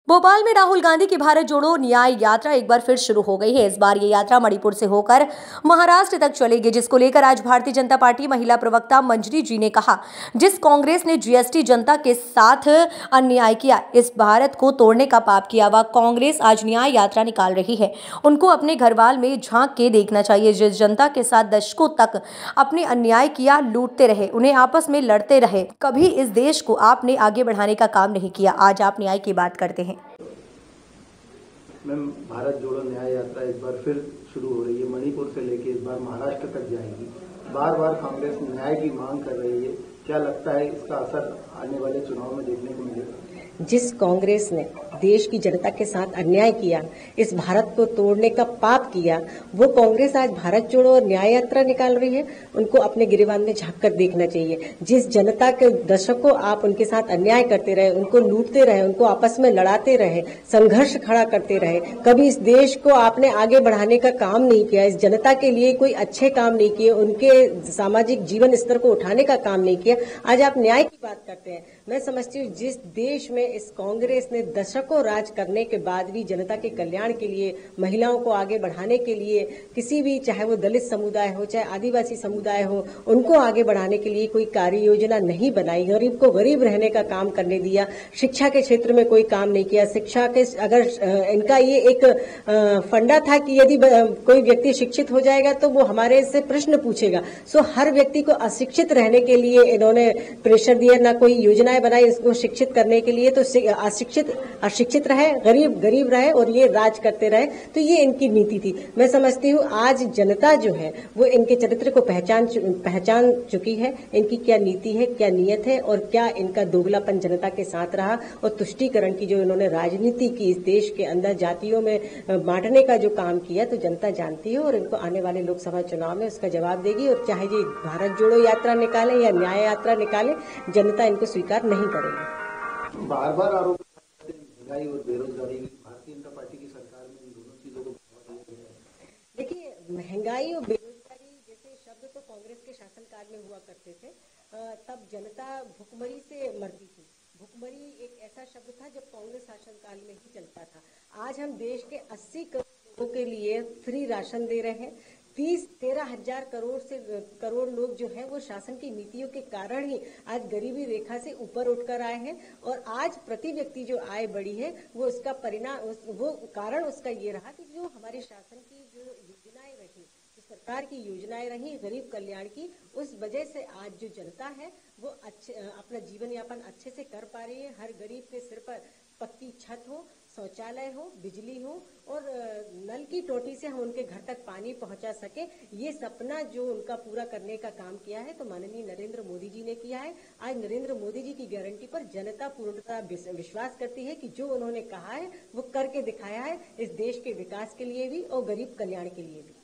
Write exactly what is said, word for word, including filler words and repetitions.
भोपाल में राहुल गांधी की भारत जोड़ो न्याय यात्रा एक बार फिर शुरू हो गई है। इस बार ये यात्रा मणिपुर से होकर महाराष्ट्र तक चलेगी, जिसको लेकर आज भारतीय जनता पार्टी महिला प्रवक्ता मंजरी जी ने कहा, जिस कांग्रेस ने जीएसटी जनता के साथ अन्याय किया, इस भारत को तोड़ने का पाप किया, वह कांग्रेस आज न्याय यात्रा निकाल रही है। उनको अपने घरवाल में झांक के देखना चाहिए। जिस जनता के साथ दशकों तक अपने अन्याय किया, लूटते रहे, उन्हें आपस में लड़ते रहे, कभी इस देश को आपने आगे बढ़ाने का काम नहीं किया। आज आप न्याय की बात करते हैं। मैम, भारत जोड़ो न्याय यात्रा एक बार फिर शुरू हो रही है। मणिपुर से लेकर इस बार महाराष्ट्र तक जाएगी। बार बार कांग्रेस न्याय की मांग कर रही है। क्या लगता है इसका असर आने वाले चुनाव में देखने को मिलेगा? जिस कांग्रेस ने देश की जनता के साथ अन्याय किया, इस भारत को तोड़ने का पाप किया, वो कांग्रेस आज भारत जोड़ो और न्याय यात्रा निकाल रही है। उनको अपने गिरेबान में झांक कर देखना चाहिए। जिस जनता के दशकों आप उनके साथ अन्याय करते रहे, उनको लूटते रहे, उनको आपस में लड़ाते रहे, संघर्ष खड़ा करते रहे, कभी इस देश को आपने आगे बढ़ाने का काम नहीं किया, इस जनता के लिए कोई अच्छे काम नहीं किए, उनके सामाजिक जीवन स्तर को उठाने का काम नहीं किया, आज आप न्याय की बात करते हैं। मैं समझती हूँ जिस देश में इस कांग्रेस ने दशकों राज करने के बाद भी जनता के कल्याण के लिए, महिलाओं को आगे बढ़ाने के लिए, किसी भी, चाहे वो दलित समुदाय हो, चाहे आदिवासी समुदाय हो, उनको आगे बढ़ाने के लिए कोई कार्य योजना नहीं बनाई, गरीब को गरीब रहने का काम करने दिया, शिक्षा के क्षेत्र में कोई काम नहीं किया। शिक्षा के अगर इनका ये एक फंडा था कि यदि कोई व्यक्ति शिक्षित हो जाएगा तो वो हमारे से प्रश्न पूछेगा, सो हर व्यक्ति को अशिक्षित रहने के लिए इन्होंने प्रेशर दिया, ना कोई योजनाएं बनाई इसको शिक्षित करने के लिए। तो अशिक्षित अशिक्षित रहे, गरीब गरीब रहे और ये राज करते रहे, तो ये इनकी नीति थी। मैं समझती हूँ आज जनता जो है वो इनके चरित्र को पहचान पहचान चुकी है, इनकी क्या नीति है, क्या नियत है और क्या इनका दोगलापन जनता के साथ रहा, और तुष्टीकरण की जो इन्होंने राजनीति की, इस देश के अंदर जातियों में बांटने का जो काम किया, तो जनता जानती है और इनको आने वाले लोकसभा चुनाव में उसका जवाब देगी। और चाहे ये भारत जोड़ो यात्रा निकाले या न्याय यात्रा निकाले, जनता इनको स्वीकार नहीं करेगी। बार बार आरोप महंगाई और बेरोजगारी, भारतीय जनता पार्टी की सरकार में इन दोनों चीजों को बढ़ावा दिया गया है। देखिए, महंगाई और बेरोजगारी जैसे शब्द तो कांग्रेस के शासनकाल में हुआ करते थे, तब जनता भुखमरी से मरती थी। भुखमरी एक ऐसा शब्द था जब कांग्रेस शासनकाल में ही चलता था। आज हम देश के अस्सी करोड़ लोगों के लिए फ्री राशन दे रहे हैं। तीस तेरह हजार करोड़ से करोड़ लोग जो है वो शासन की नीतियों के कारण ही आज गरीबी रेखा से ऊपर उठकर आए हैं। और आज प्रति व्यक्ति जो आय बढ़ी है, वो उसका परिणाम, वो कारण उसका ये रहा कि जो हमारे शासन की जो योजनाएं रही, जो सरकार की योजनाएं रही गरीब कल्याण की, उस वजह से आज जो जनता है वो अच्छे अपना जीवन यापन अच्छे से कर पा रही है। हर गरीब के सिर पर पक्की छत हो, शौचालय हो, बिजली हो और नल की टोटी से हम उनके घर तक पानी पहुंचा सके, ये सपना जो उनका पूरा करने का काम किया है, तो माननीय नरेंद्र मोदी जी ने किया है। आज नरेंद्र मोदी जी की गारंटी पर जनता पूर्णतः विश्वास करती है कि जो उन्होंने कहा है वो करके दिखाया है, इस देश के विकास के लिए भी और गरीब कल्याण के लिए भी।